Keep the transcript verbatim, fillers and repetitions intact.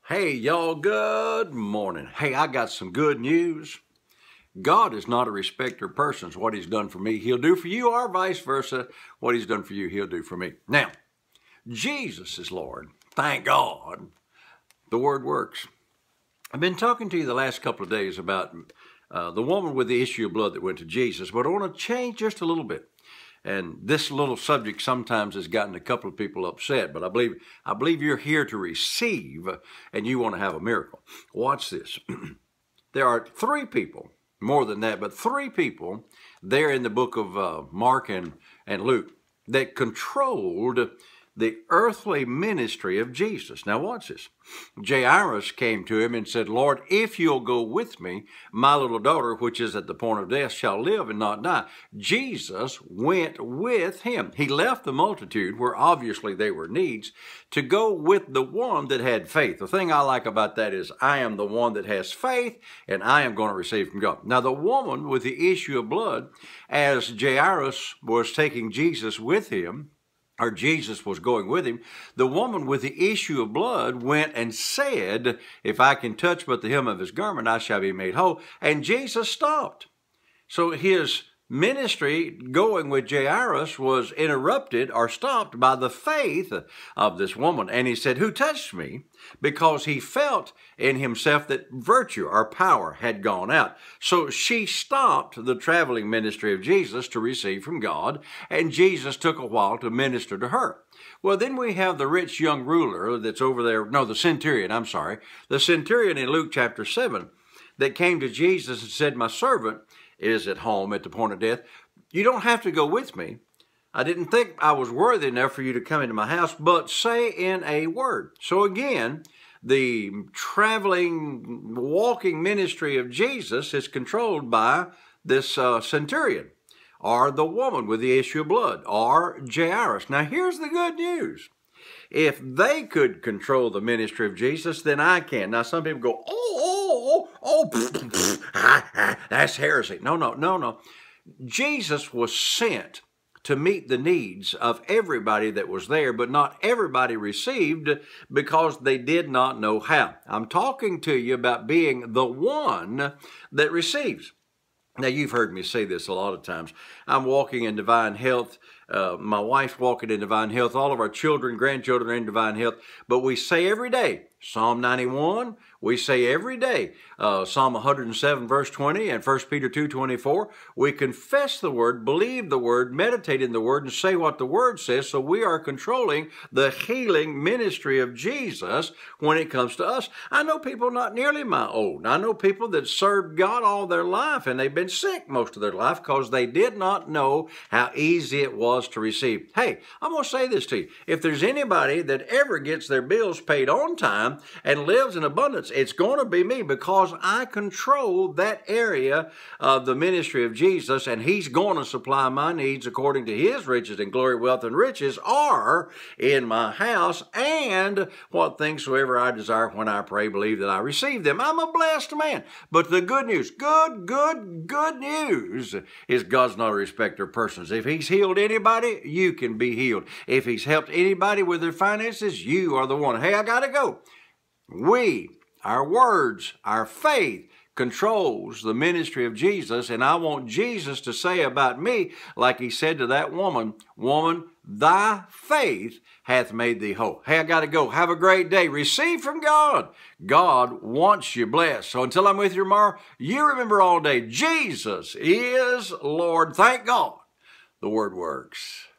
Hey, y'all, good morning. Hey, I got some good news. God is not a respecter of persons. What he's done for me, he'll do for you, or vice versa. What he's done for you, he'll do for me. Now, Jesus is Lord. Thank God. The word works. I've been talking to you the last couple of days about uh, the woman with the issue of blood that went to Jesus, but I want to change just a little bit. And this little subject sometimes has gotten a couple of people upset, but I believe I believe you're here to receive and you want to have a miracle. Watch this. There are three people, more than that, but three people there in the book of uh, Mark and, and Luke that controlled the earthly ministry of Jesus. Now watch this. Jairus came to him and said, Lord, if you'll go with me, my little daughter, which is at the point of death, shall live and not die. Jesus went with him. He left the multitude, where obviously they were needs, to go with the one that had faith. The thing I like about that is I am the one that has faith, and I am going to receive from God. Now the woman with the issue of blood, as Jairus was taking Jesus with him, or Jesus was going with him, the woman with the issue of blood went and said, if I can touch but the hem of his garment, I shall be made whole. And Jesus stopped. So his ministry going with Jairus was interrupted or stopped by the faith of this woman. And he said, who touched me? Because he felt in himself that virtue or power had gone out. So she stopped the traveling ministry of Jesus to receive from God, and Jesus took a while to minister to her. Well, then we have the rich young ruler that's over there, no, the centurion, I'm sorry, the centurion in Luke chapter seven that came to Jesus and said, my servant is at home at the point of death. You don't have to go with me. I didn't think I was worthy enough for you to come into my house, but say in a word. So again, the traveling, walking ministry of Jesus is controlled by this uh, centurion, or the woman with the issue of blood, or Jairus. Now here's the good news. If they could control the ministry of Jesus, then I can. Now some people go, oh, oh, oh, oh, that's heresy. No, no, no, no. Jesus was sent to meet the needs of everybody that was there, but not everybody received because they did not know how. I'm talking to you about being the one that receives. Now, you've heard me say this a lot of times. I'm walking in divine health. Uh, my wife's walking in divine health. All of our children, grandchildren are in divine health. But we say every day, Psalm ninety-one, we say every day, uh, Psalm one hundred seven, verse twenty, and First Peter two, twenty-four. We confess the word, believe the word, meditate in the word, and say what the word says. So we are controlling the healing ministry of Jesus when it comes to us. I know people not nearly my own. I know people that served God all their life, and they've been sick most of their life because they did not know how easy it was to receive. Hey, I'm going to say this to you. If there's anybody that ever gets their bills paid on time and lives in abundance, it's going to be me, because I control that area of the ministry of Jesus, and he's going to supply my needs according to his riches and glory, wealth, and riches are in my house, and what things soever I desire when I pray, believe that I receive them. I'm a blessed man. But the good news, good, good, good news is God's not a respecter of persons. If he's healed anybody, you can be healed. If he's helped anybody with their finances, you are the one. Hey, I got to go. We, our words, our faith controls the ministry of Jesus, and I want Jesus to say about me, like he said to that woman, woman, thy faith hath made thee whole. Hey, I got to go. Have a great day. Receive from God. God wants you blessed. So until I'm with you tomorrow, you remember all day, Jesus is Lord. Thank God the word works.